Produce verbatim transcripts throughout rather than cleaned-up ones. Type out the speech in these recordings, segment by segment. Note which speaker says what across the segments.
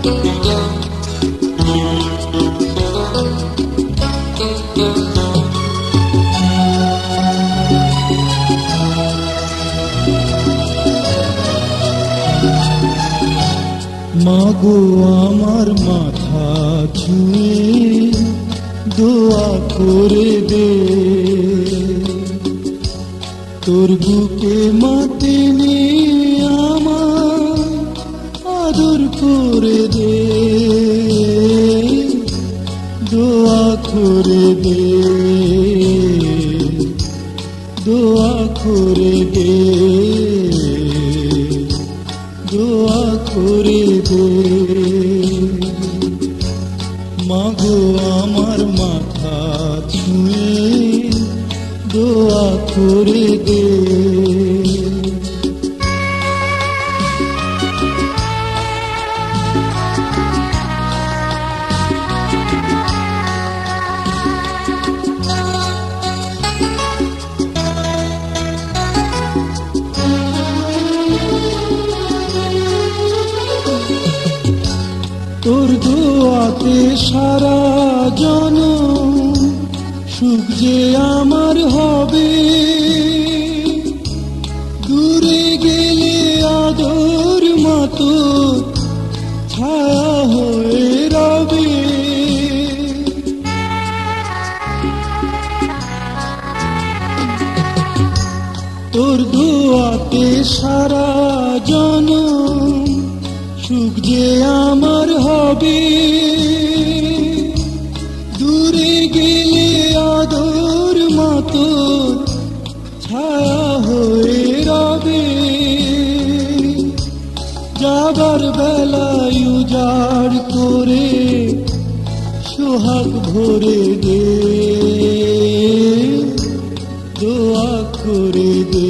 Speaker 1: মাগো আমার মাথা ছুঁয়ে দোয়া করে দে, তোর বুকে মাটি নিয়ে আমার আদর করে দে, দোয়া করে দে, দোয়া করে দে, দোয়া করে দে। মাগো আমার মাথা ছুঁয়ে দোয়া করে দে। তোর দোয়াতে সারা জনম সুখ যে আমার হবে, দূরে গেলে আদর মতো ছায়া হয়ে রবে। তোর দোয়াতে সারা জনম সুখ যে আমার হবে, দূরে গেলে আদর মতো ছায়া হয়ে রবে। যাবার বেলায় উজাড় করে সোহাগ ভরে দে, দোয়া করে দে।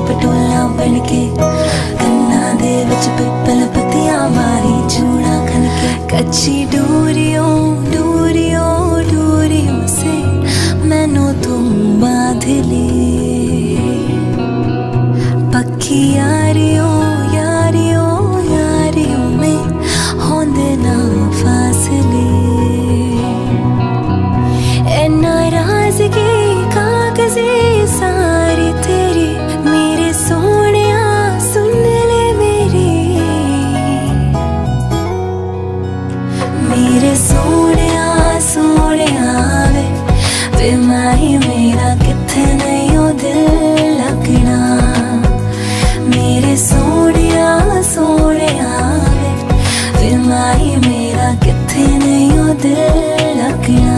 Speaker 2: बनके कन्ना दे विच पिपल पत्तियां बाही चूड़ा खनके कच्ची डोरियों डोरियों डोरियों से मैनू तुम बांध ले, पक्की यारियों यारियों यारियों में होंदे ना फासले। ए नाराज़गी कागज़े सारी तेरी मेरे सोनिया सुन ले मेरी, मेरे सोनिया सोनिया वे वे माही मेरा किथे नहीं ओ दिल लगना, मेरे सोनिया सोनिया वे वे माही मेरा किथे नहीं ओ दिल लगना।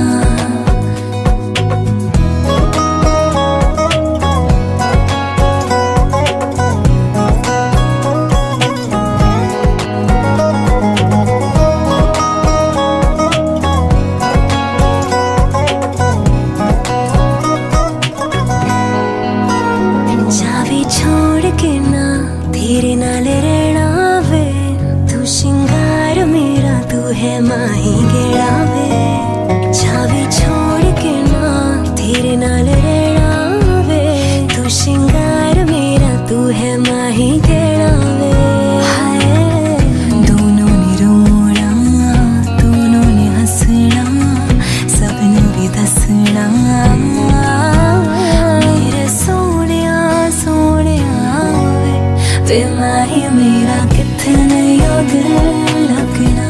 Speaker 2: तेरे नाल रहना वे तू शिंगार मेरा तू है माही गेड़ा वे, छावी छोड़ के ना तेरे नाल रहना वे तू शिंगार मेरा तू है माही गेड़ा वे। हाय दोनों ने रोना दोनों ने हंसना सबनू भी दसना, मेरे सोनिया सोनिया वे माही मेरा किथे नहीं ओ दिल लगना।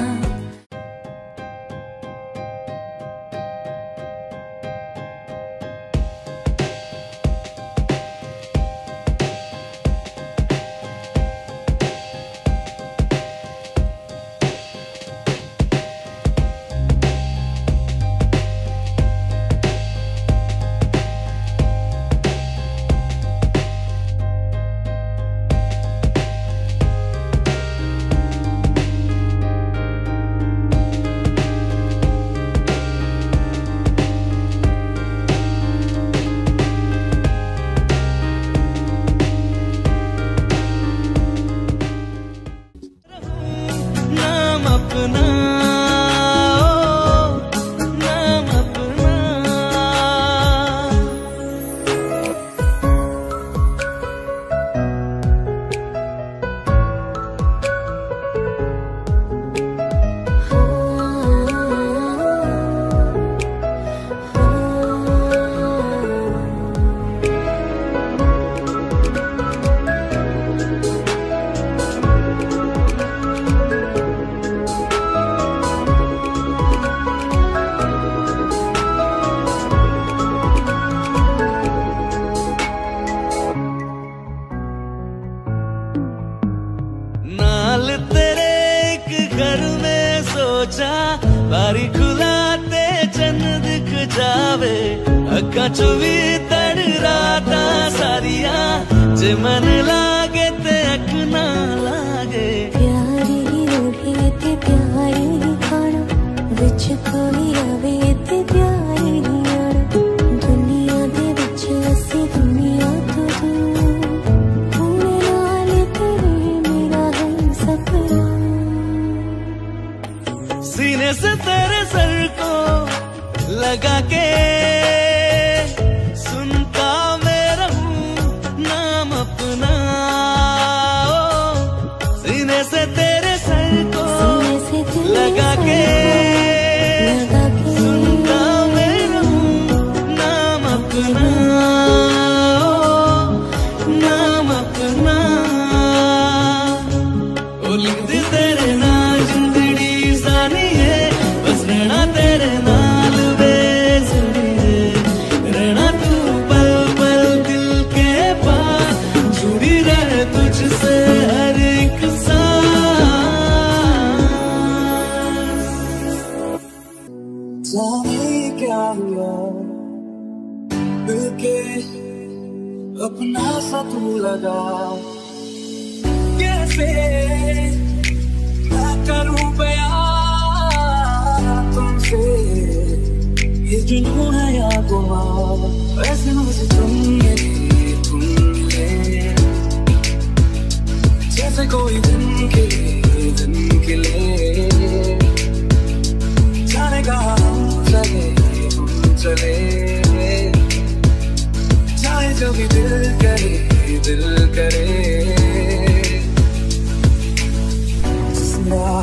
Speaker 1: बारी खुलाते चन्न दिख जावे, अक्का चुवी तड़ राता सारिया जे मन लागे ते अक ना लागे।
Speaker 2: प्यारी रोही ते प्यारी खाना विच कोई आवे ते प्यारी आना, दुनिया दे विच असी दुनिया तो दूर होने नाल तेरे मेरा है सपना।
Speaker 1: सीने से तेरे सर को लगा के सुनता मैं रहूं नाम अपना, सीने से तेरे सर को लगा के सुनता मैं रहूं नाम अपना, नाम अपना। ओ लिख दे तेरे नाम जिंदड़ी सानी है, बस रहना तेरे नाल बेसुरी रहना तू पल पल दिल के पास, जुड़ी रहे तुझसे हर एक सांस। जाने क्या हुआ दिल के अपना सा तू लगा, कैसे मैं करूं बयां तुमसे ये जुनून है या गुमा, वैसे मुझे तुम मिले तुम मिले जैसे कोई दिन के दिन के लिए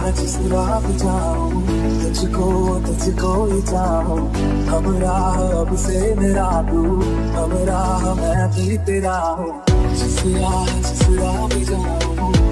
Speaker 3: जिस राह पे जाऊं तुझको तुझको ही चाहूं हम राह अब से मेरा तू हम राह मैं भी तेरा हूँ जिस राह जिस राह पे जाऊं